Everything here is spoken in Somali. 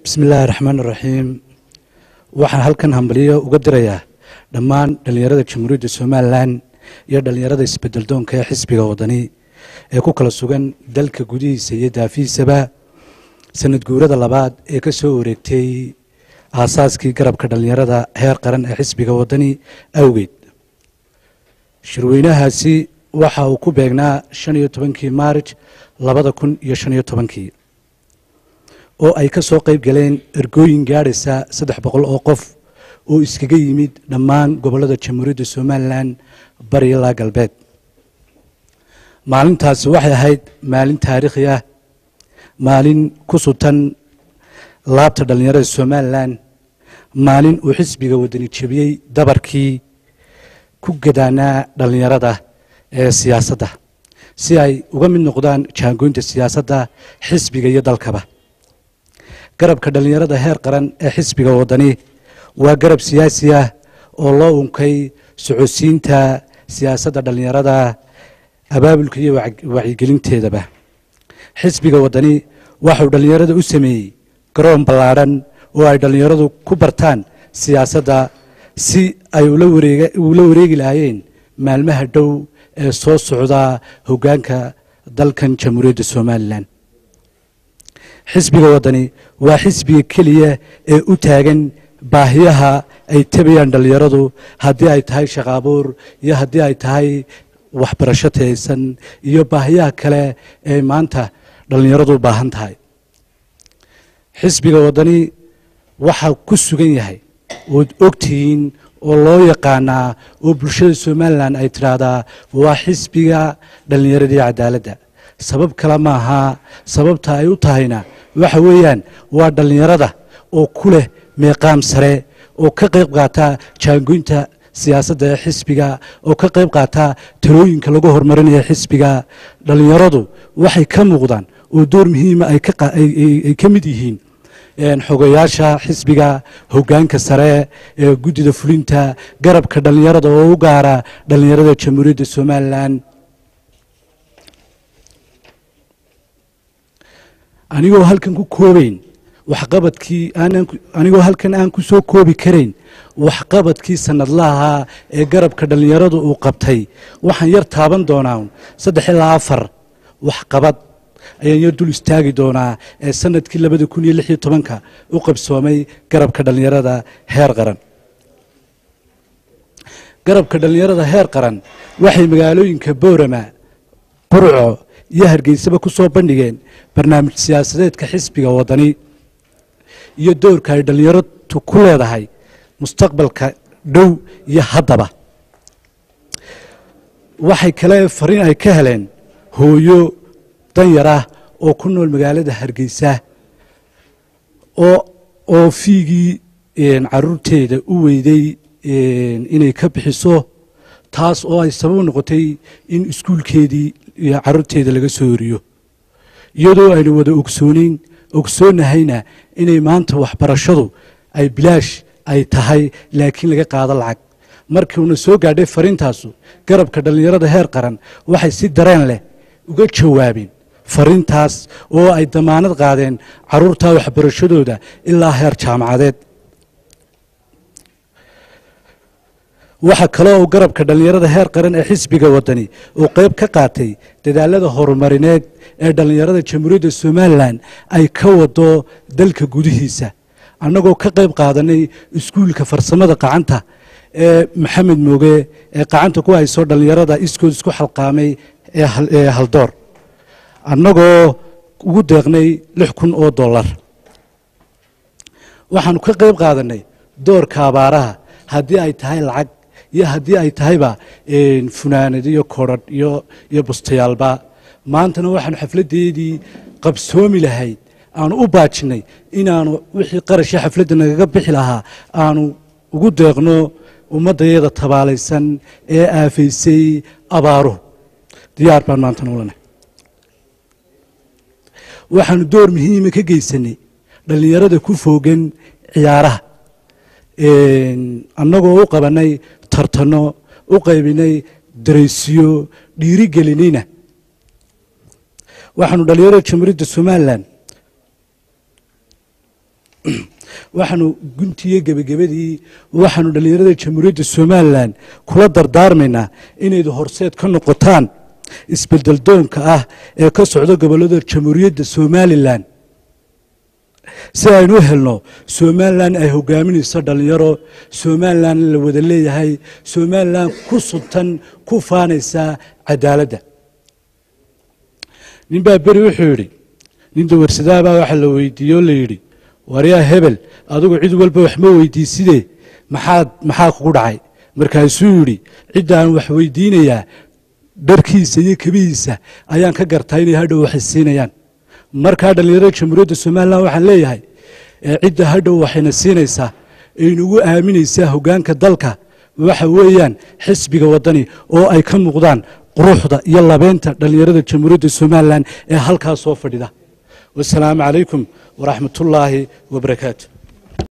بسم الله الرحمن الرحيم waxaan halkan hambaliyo uga dirayaa dhammaan dhalinyarada Jamhuuriyadda Soomaaliland iyo dhalinyarada isbedel doonka ee xisbiga wadani ee ku kala sugan dalka gudihiisa iyo daafiisaba sanad guurada labaad ee ka soo wareegtay aasaaskii garabka dhalinyarada heer qaran ee xisbiga wadani awgeed shirweynahaasi waxa uu ku beegnaa 15 Maarch 2015 oo ay ka soo qayb galeen ergooyin gaaraysa 300 oo qof oo iskaga yimid dhammaan gobolada Jamhuuriyadda Soomaaliland bari ilaa galbeed maalintaas waxay ahayd maalin taariikhi ah maalin ku sutan laabta dhalinyarada Soomaaliland maalin uu xisbiga wadani jabiyay dabarkii ku gadaanaa dhalinyarada ee siyaasadda si ay uga mid noqdaan jaangoynta siyaasadda xisbiga iyo dalkaba garabka dhalinyarada heer qaran ee xisbiga wadani waa garab siyaasi ah oo loo unkay socodsiinta siyaasadda dhalinyarada abaabulka iyo wacyigelinteedaba xisbiga wadani waxa uu dhalinyarada u sameeyay garoon ballaaran oo ay dhalinyaradu ku bartaan siyaasadda si ay ula wareegi lahaayeen maalmaha dhow ee soo socda hoggaanka dalkan Jamhuuriyadda Soomaaliland xisbiga wadani waa xisbiga kaliya ee u taagan baahiyaha ay tabayaan dhalinyaradu haddii ay tahay shaqo abuur iyo haddii ay tahay waxbarasho taysan iyo baahiyaha kale ee maanta dhalinyaradu u baahan tahay xisbiga wadani waxa ku sugan yahay oo ogtihiin oo loo yaqaanaa oo bulshada Soomaaliland ay tiraahdaa waa xisbiga dhalinyarada iyo cadaaladda sabab kale ma aha sababta ay u tahayna waxa weeyaan waa dhalinyarada oo ku leh meeqaam sare oo ka qayb qaata jaangoynta siyaasadda ee xisbiga oo ka qayb qaata talooyinka lagu horumarinayo xisbiga dhalinyaradu waxay ka muuqdaan oo door muhiim ah ay ka mid yihiin xogayaasha xisbiga hoggaanka sare ee guddida fulinta garabka dhalinyarada oo u gaara dhalinyarada Jamhuuriyadda Soomaaliland anigoo halkan ku koobayn waxqabadkii anigoo halkan aan ku soo koobi karayn waxqabadkii sanadlaha ee garabka dhalinyaradu uu qabtay waxaan yar taaban doonaa 3 ilaa 4 waxqabad ayaan yar dul istaagi doonaa ee sanadkii 2016 u qabsoomay garabka dhalinyarada heer qaran garabka dhalinyarada heer qaran waxay magaalooyinka Boorama Burco iyo Hargeysa ku soo bandhigeen barnaamij siyaasadeedka xisbiga wadani iyo doorka ay dhalinyaradu ku leedahay mustaqbalka dhow iyo haddaba waxay kale fariin ay ka heleen hooyo danyar ah oo ku nool magaalada Hargeysa oo fiigii caruurteeda u weyday inay ka bixiso taas oo ay sabab noqotay in iskuulkeedii iyo caruurteeda laga soo horiyo iyadoo aynu wada ogsoonahayna inay maanta waxbarashadu ay bilaash ay tahay laakiin laga qaado lacag markii uu soo gaadhay fariintaasu garabka dhalinyarada heer qaran waxay si dareen leh uga jawaabeen fariintaas oo ay damaanad qaadeen caruurta waxbarashadooda ilaa heer jaamacadeed waxa kale oo garabka dhalinyarada heer qaran ee xisbiga wadani oo qayb ka qaatay dadaalada horumarineed ee dhalinyarada Jamhuuriyadda Soomaaliland ay ka wado dalka gudihiisa annagoo ka qayb qaadanay iskuulka farsamada gacanta ee Maxamed Mooge ee gacanta ku hayso dhalinyarada iskood isku xalqaamay ee haldoor annagoo ugu deeqnay $6,000 waxaanu ka qayb qaadanay doorka abaaraha haddii ay tahay lacag iyo haddii ay tahayba funaanad iyo koodhadh iyo bustayaalba maantana waxaanu xafladeedii qabsoomi lahayd aanu u baajinay inaanu wixii qarashii xafladda nagaga bixi lahaa aanu ugu deeqno ummadayada tabaalaysan ee aafaysay abaaruhu diyaar baan maanta noolanahay waxaanu door muhiima ka geysanay dhalinyarada ku foogan ciyaaraha annagoo u qabanay tartano u qaybinay dareysiyo dhiirigelinayna waxaanu dhalinyarada Jamhuuriyadda Soomaaliland waxaanu guntiye gebagabadii waxaanu dhallinyarada jamhuuriyadda somalilan kula dardaarmaynaa inaydu horseed ka noqotaan isbedel doonka ah ee ka socda gobollada jamhuuriyadda somalilan si aynu u helno somalilan ay hogaaminayso dhallinyaro somalilan la wada leeyahay somalilan ku suntan ku faanaysa cadaaladda nin baa beri wuxuu yidhi nin dawarsadaabaa waxa la weydiiye oo la yidhi waryaa hebel adigu cid walba wax ma weydiiside maxaa kugu dhacay markaasuu yidhi ciddaan wax weydiinayaa dharkiisa iyo kabihiisa ayaan ka gartaa inay hadhow waxay siinayaan markaa dhallinyarada jamhuuriyadda somalilan waxaan leeyahay cidda hadhow waxayna siinaysaa aynugu aaminaysaa hoggaanka dalka waxa weeyaan xisbiga waddani oo ay ka muuqdaan quruxda iyo labeynta dhallinyarada jamhuuriyadda somalilan ee halkaas soo fadhida wasalaamu calaykum waraxmatullaahi wabarakaatu